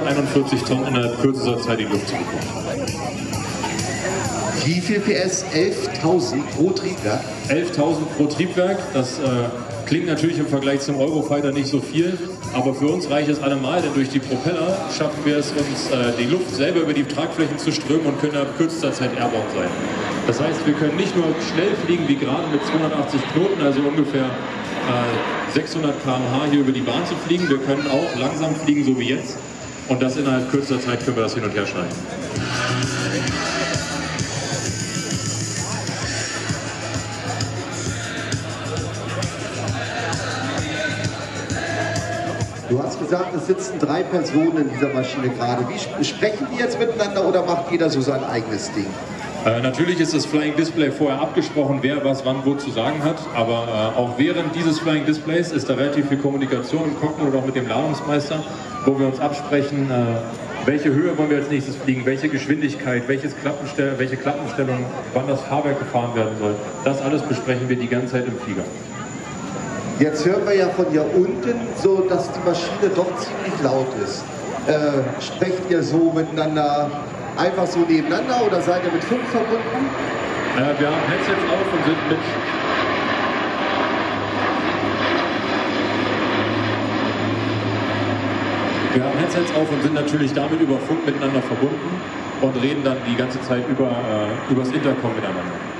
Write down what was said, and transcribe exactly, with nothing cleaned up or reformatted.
hunderteinundvierzig Tonnen innerhalb kürzester Zeit in die Luft zu bekommen. Wie viel P S? elftausend pro Triebwerk? elftausend pro Triebwerk, das äh, klingt natürlich im Vergleich zum Eurofighter nicht so viel, aber für uns reicht es allemal, denn durch die Propeller schaffen wir es uns, äh, die Luft selber über die Tragflächen zu strömen und können ab kürzester Zeit airborne sein. Das heißt, wir können nicht nur schnell fliegen wie gerade mit zweihundertachtzig Knoten, also ungefähr äh, sechshundert Kilometer pro Stunde hier über die Bahn zu fliegen, wir können auch langsam fliegen, so wie jetzt, und das innerhalb kürzester Zeit können wir das hin und her schalten. Du hast gesagt, es sitzen drei Personen in dieser Maschine gerade. Wie sprechen die jetzt miteinander oder macht jeder so sein eigenes Ding? Äh, natürlich ist das Flying Display vorher abgesprochen, wer was wann wo zu sagen hat, aber äh, auch während dieses Flying Displays ist da relativ viel Kommunikation im Cockpit oder auch mit dem Ladungsmeister, wo wir uns absprechen, äh, welche Höhe wollen wir als nächstes fliegen, welche Geschwindigkeit, welches Klappenstell welche Klappenstellung, wann das Fahrwerk gefahren werden soll. Das alles besprechen wir die ganze Zeit im Flieger. Jetzt hören wir ja von hier unten so, dass die Maschine doch ziemlich laut ist. Äh, sprecht ihr so miteinander einfach so nebeneinander oder seid ihr mit Funk verbunden? Äh, wir haben Headsets auf und sind mit Wir haben Headsets auf und sind natürlich damit über Funk miteinander verbunden und reden dann die ganze Zeit über, äh, übers Intercom miteinander.